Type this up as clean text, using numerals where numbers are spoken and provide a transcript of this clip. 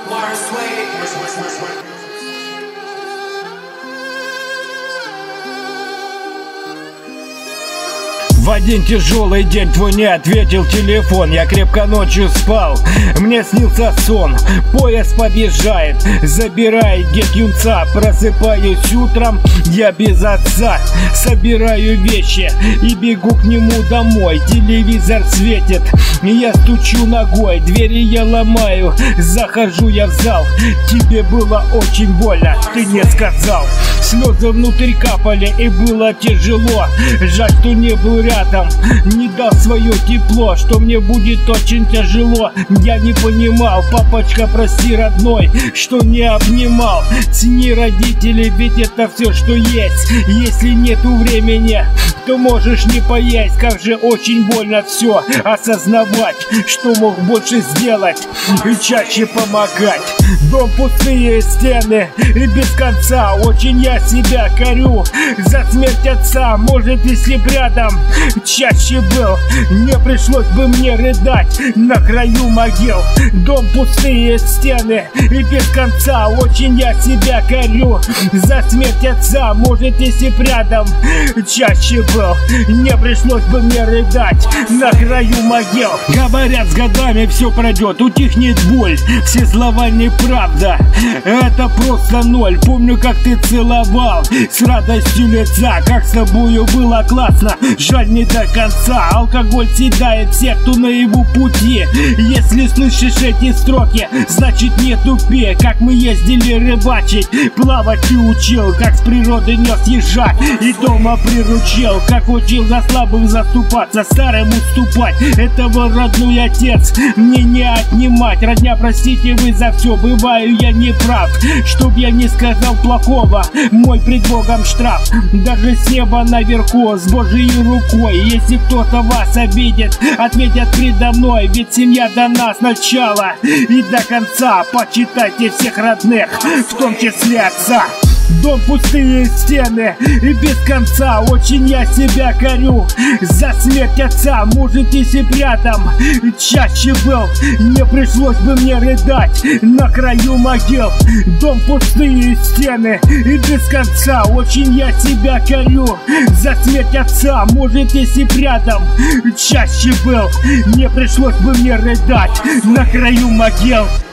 В один тяжелый день твой не ответил телефон. Я крепко ночью спал, мне снился сон. Поезд подъезжает, забирает дед юнца. Просыпаюсь утром, я без отца. Собираю вещи и бегу к нему домой. Телевизор светит, я стучу ногой. Двери я ломаю, захожу я в зал. Тебе было очень больно, ты не сказал. Слезы внутрь капали и было тяжело. Жаль, что не был рядом, не дал свое тепло. Что мне будет очень тяжело, я не понимал. Папочка, прости, родной, что не обнимал. Цени родителей, ведь это все, что есть. Если нету времени, то можешь не поесть. Как же очень больно все осознавать, что мог больше сделать и чаще помогать. Дом, пустые стены и без конца. Очень я себя корю за смерть отца. Может, если б рядом чаще был, не пришлось бы мне рыдать на краю могил. Дом, пустые стены и без конца. Очень я себя корю за смерть отца. Может, если б рядом чаще был, не пришлось бы мне рыдать на краю могил. Говорят, с годами все пройдет, утихнет боль. Все слова неправда, это просто ноль. Помню, как ты целовал с радостью лица, как с тобою было классно. Жаль, не до конца. Алкоголь съедает всех, кто на его пути. Если слышишь эти строки, значит не тупи. Как мы ездили рыбачить, плавать и учил, как с природы нес ежа и дома приручил. Как учил за слабых заступаться, старым уступать. Этого родной отец мне не отнимать. Родня, простите вы за все, бываю я не прав. Чтоб я не сказал плохого, мой пред Богом штраф. Даже с неба наверху, с Божьей рукой. Если кто-то вас обидит, ответят предо мной. Ведь семья дана сначала и до конца. Почитайте всех родных, в том числе отца. Дом, пустые стены и без конца. Очень я себя корю за смерть отца. Может, если б рядом чаще был, не пришлось бы мне рыдать на краю могил. Дом, пустые стены и без конца. Очень я себя корю за смерть отца. Может, если б рядом чаще был, не пришлось бы мне рыдать на краю могил.